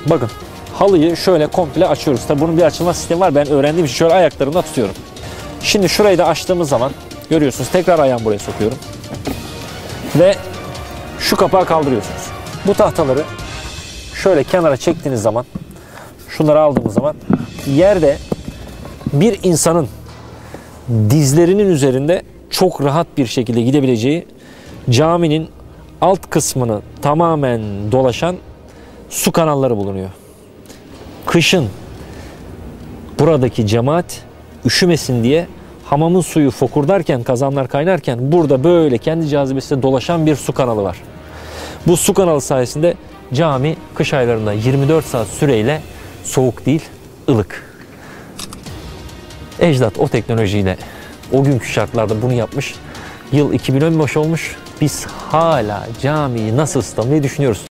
Bakın, halıyı şöyle komple açıyoruz. Tabi bunun bir açılma sistemi var. Ben öğrendiğim için şöyle ayaklarımla tutuyorum. Şimdi şurayı da açtığımız zaman görüyorsunuz. Tekrar ayağımı buraya sokuyorum. Ve şu kapağı kaldırıyorsunuz. Bu tahtaları şöyle kenara çektiğiniz zaman, şunları aldığımız zaman yerde bir insanın dizlerinin üzerinde çok rahat bir şekilde gidebileceği, caminin alt kısmını tamamen dolaşan su kanalları bulunuyor. Kışın buradaki cemaat üşümesin diye hamamın suyu fokurdarken, kazanlar kaynarken burada böyle kendi cazibesiyle dolaşan bir su kanalı var. Bu su kanalı sayesinde cami kış aylarında 24 saat süreyle soğuk değil, ılık. Ecdat o teknolojiyle o günkü şartlarda bunu yapmış. Yıl 2015 olmuş. Biz hala camiyi nasıl ıslamayı düşünüyoruz.